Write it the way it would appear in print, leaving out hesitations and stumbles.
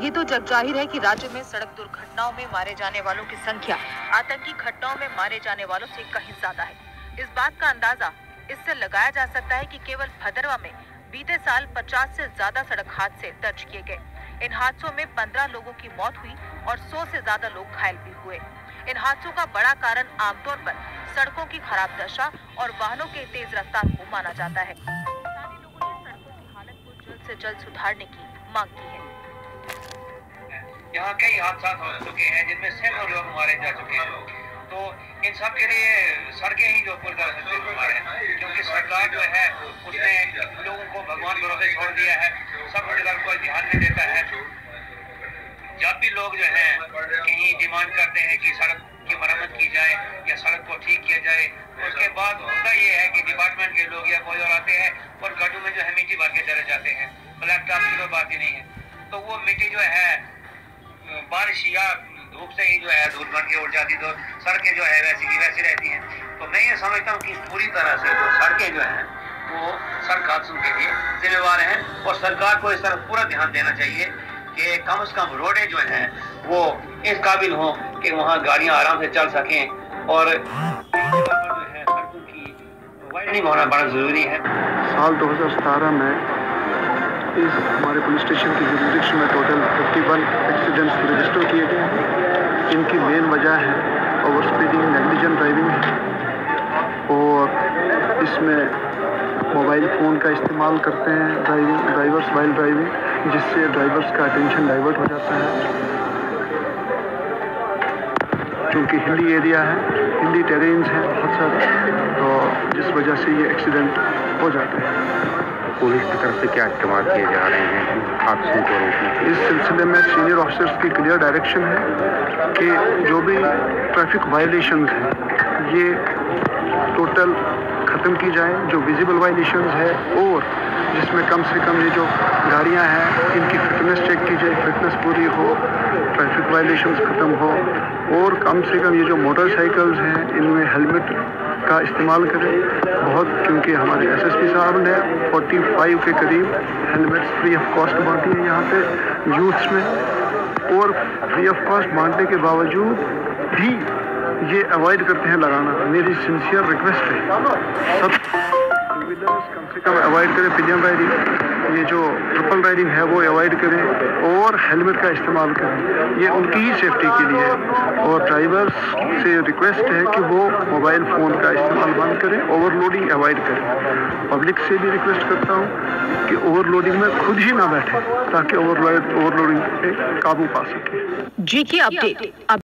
ये तो जग जाहिर है कि राज्य में सड़क दुर्घटनाओं में मारे जाने वालों की संख्या आतंकी घटनाओं में मारे जाने वालों से कहीं ज्यादा है। इस बात का अंदाजा इससे लगाया जा सकता है कि केवल भदरवा में बीते साल 50 से ज्यादा सड़क हादसे दर्ज किए गए। इन हादसों में 15 लोगों की मौत हुई और 100 से ज्यादा लोग घायल भी हुए। इन हादसों का बड़ा कारण आमतौर पर सड़कों की खराब दशा और वाहनों के तेज रफ्तार को माना जाता है। स्थानीय लोगों ने सड़कों की हालत को जल्द से जल्द सुधारने की मांग की है। यहाँ कई हादसा हो चुके हैं जिनमें सैकड़ों लोग मारे जा चुके हैं, तो इन सब के लिए सड़कें ही जो पूरी तरह से बीमार है, क्योंकि सरकार जो है उसने लोगों को भगवान भरोसे छोड़ दिया है, सब जगह कोई ध्यान नहीं देता है। जब भी लोग जो है कहीं डिमांड करते हैं कि सड़क की मरम्मत की जाए या सड़क को ठीक किया जाए, उसके बाद होता ये है कि डिपार्टमेंट के लोग या कोई और आते हैं और गड्ढों में जो है मिट्टी भर के चले जाते हैं। ब्लैक टॉप की तो बात ही नहीं है, तो वो मिट्टी जो है बारिश या धूप से ही जो है धूल बन के उड़ जाती, तो सड़कें जो है वैसी की वैसी रहती हैं। तो मैं ये समझता हूँ कि पूरी तरह से जो सड़कें जो हैं वो सड़क हादसों के लिए जिम्मेवार हैं और सरकार को इस तरफ पूरा ध्यान देना चाहिए कि कम से कम रोडें जो हैं वो इस काबिल हों कि वहाँ गाड़ियाँ आराम से चल सकें और जो है सड़कों की वाइडनिंग होना बड़ा ज़रूरी है। साल 2017 में इस हमारे पुलिस स्टेशन की जुरिडिक्शन में टोटल 51 एक्सीडेंट्स रजिस्टर किए गए हैं। इनकी मेन वजह है ओवर स्पीडिंग, नेग्लिजेंट ड्राइविंग है और इसमें मोबाइल फ़ोन का इस्तेमाल करते हैं ड्राइवर्स वाइल ड्राइविंग, जिससे ड्राइवर्स का अटेंशन डाइवर्ट हो जाता है। क्योंकि हिली एरिया है, हिली टेरेन्स हैं बहुत सारे, तो जिस वजह से ये एक्सीडेंट हो जाते हैं। पुलिस की तरफ से क्या इस्तेमाल किए जा रहे हैं हादसों को रोकने? इस सिलसिले में सीनियर ऑफिसर्स की क्लियर डायरेक्शन है कि जो भी ट्रैफिक वायलेशंस हैं ये टोटल ख़त्म की जाए, जो विजिबल वायलेशंस है और जिसमें कम से कम ये जो गाड़ियां हैं इनकी फिटनेस चेक की जाए, फिटनेस पूरी हो, ट्रैफिक वायलेशंस ख़त्म हो और कम से कम ये जो मोटरसाइकिल्स हैं इनमें हेलमेट का इस्तेमाल करें बहुत, क्योंकि हमारे एसएसपी साहब ने 45 के करीब हेलमेट्स फ्री ऑफ कॉस्ट बांटी है यहाँ पे यूथ्स में, और फ्री ऑफ कॉस्ट बांटने के बावजूद भी ये अवॉइड करते हैं लगाना। मेरी सिंसियर रिक्वेस्ट है सब टू व्हीलर्स कम से कम अवॉइड करें पिलियन राइडिंग, ये जो ट्रिपल राइडिंग है वो अवॉइड करें और हेलमेट का इस्तेमाल करें, ये उनकी ही सेफ्टी के लिए है। और ड्राइवर्स से रिक्वेस्ट है कि वो मोबाइल फ़ोन का इस्तेमाल बंद करें, ओवरलोडिंग अवॉइड करें। पब्लिक से भी रिक्वेस्ट करता हूँ कि ओवरलोडिंग में खुद ही ना बैठे ताकि ओवरलोडिंग पे काबू पा सके। जी की अपडेट।